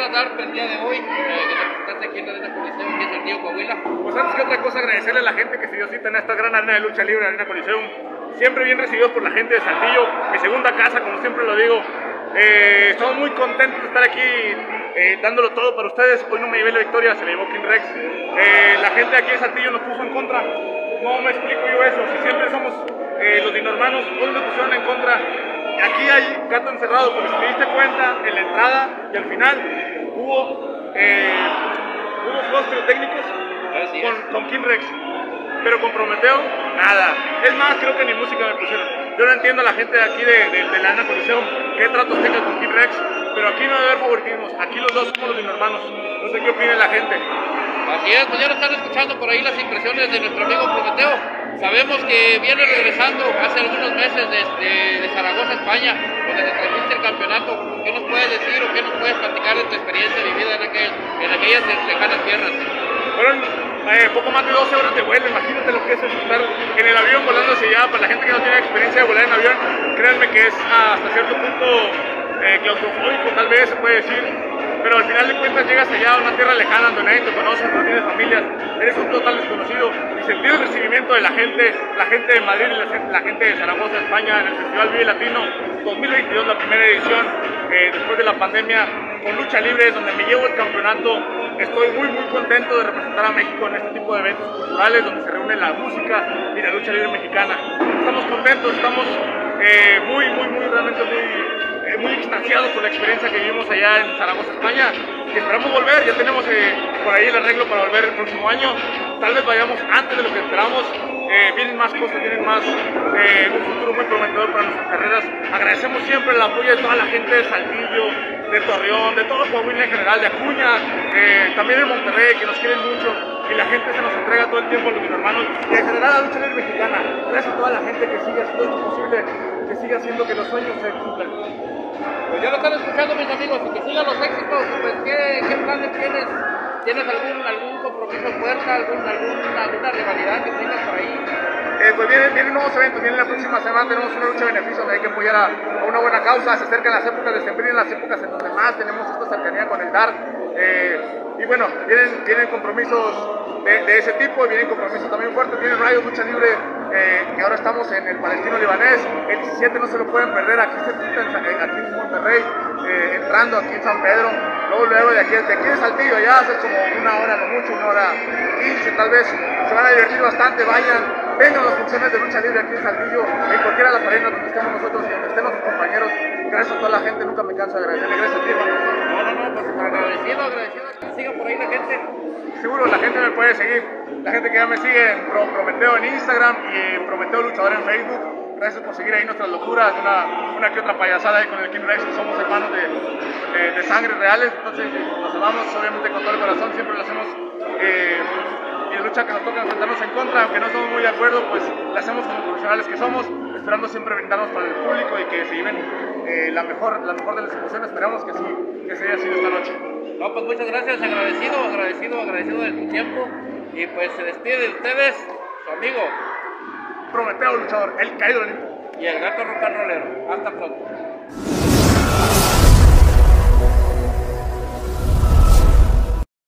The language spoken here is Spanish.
quieras dar el día de hoy, que representaste aquí en la Arena Coliseum, aquí en Saltillo, Coahuila? Pues antes que otra cosa, agradecerle a la gente que se dio cita en esta gran arena de lucha libre, Arena Coliseum. Siempre bien recibidos por la gente de Saltillo, mi segunda casa, como siempre lo digo. Estamos muy contentos de estar aquí dándolo todo para ustedes. Hoy no me llevé la victoria, se la llevó King Rex. La gente de aquí de Saltillo nos puso en contra. No me explico yo eso, si siempre somos los dinormanos, hoy nos pusieron en contra. Aquí hay gato encerrado, porque si te diste cuenta, en la entrada y al final hubo juegos pirotécnicos con King Rex, pero con Prometeo, nada. Es más, creo que ni música me pusieron. Yo no entiendo a la gente de aquí de la Arena Coliseum qué tratos tengan con King Rex, pero aquí no debe haber favoritismos, aquí los dos somos los dinormanos. No sé qué opine la gente. Así es, pues ya lo están escuchando por ahí las impresiones de nuestro amigo Prometeo. Sabemos que viene regresando hace algunos meses de Zaragoza, España, donde te trajiste el campeonato. ¿Qué nos puedes decir o qué nos puedes platicar de tu experiencia vivida en aquellas lejanas tierras? Fueron poco más de 12 horas de vuelo. Imagínate lo que es estar en el avión volando hacia allá. Para la gente que no tiene experiencia de volar en avión, créanme que es hasta cierto punto claustrofóbico, tal vez se puede decir. Pero al final de cuentas llegas allá a una tierra lejana donde nadie te conoce, no tienes familias, eres un total desconocido, y sentir el recibimiento de la gente de Madrid y la gente de Zaragoza, España, en el Festival Vive Latino 2022, la primera edición, después de la pandemia, con lucha libre, donde me llevo el campeonato. Estoy muy contento de representar a México en este tipo de eventos culturales, donde se reúne la música y la lucha libre mexicana. Estamos contentos, estamos realmente muy extasiados por la experiencia que vivimos allá en Zaragoza, España, y esperamos volver. Ya tenemos por ahí el arreglo para volver el próximo año. Tal vez vayamos antes de lo que esperamos. Vienen más cosas, vienen más, un futuro muy prometedor para nuestras carreras. Agradecemos siempre el apoyo de toda la gente de Saltillo, de Torreón, de todo Coahuila en general, de Acuña, también de Monterrey, que nos quieren mucho, y la gente se nos entrega todo el tiempo a los hermanos, y en general a la lucha libre mexicana. Gracias a toda la gente que sigue haciendo esto posible, que sigue haciendo que los sueños se cumplan. Pues ya lo están escuchando, mis amigos, y que sigan los éxitos. Pues ¿qué planes tienes? ¿Tienes algún compromiso fuerte, alguna rivalidad que tengas por ahí? Pues vienen nuevos eventos. Viene la próxima semana, tenemos una lucha de beneficio donde hay que apoyar a una buena causa. Se acercan las épocas de septiembre, las épocas en donde más tenemos esta cercanía con el Dark. Y bueno, vienen compromisos de ese tipo, y vienen compromisos también fuertes. Viene Rayo Lucha Libre, que ahora estamos en el Palestino Libanés. El 17 no se lo pueden perder, aquí aquí en Monterrey, entrando aquí en San Pedro. Luego de aquí de Saltillo, ya hace como una hora, no mucho, 1:15 tal vez. Se van a divertir bastante, vengan las funciones de lucha libre aquí en Saltillo, en cualquiera de las arenas donde estemos nosotros y donde estén nuestros compañeros. Gracias a toda la gente, nunca me canso de agradecerle. Gracias a ti, No, pues agradecido, que siga por ahí la gente. Seguro, la gente me puede seguir, la gente que ya me sigue en Prometeo en Instagram y en Prometeo Luchador en Facebook. Gracias por seguir ahí nuestras locuras, una que otra payasada ahí con el King Rex, que somos hermanos de sangre reales. Entonces nos amamos obviamente con todo el corazón, siempre lo hacemos. Y la lucha que nos toca enfrentarnos en contra, aunque no estamos muy de acuerdo, pues la hacemos como profesionales que somos, esperando siempre brindarnos para el público y que se lleven la mejor de las emociones. Esperamos que sí, que se haya sido esta noche. No, pues muchas gracias, agradecido de tu tiempo, y pues se despide de ustedes su amigo Prometeo Luchador, el caído del y el gato rock and rollero. Hasta pronto.